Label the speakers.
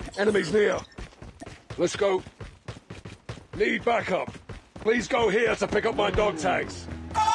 Speaker 1: Enemies near. Let's go. Need backup. Please go here to pick up my dog tags.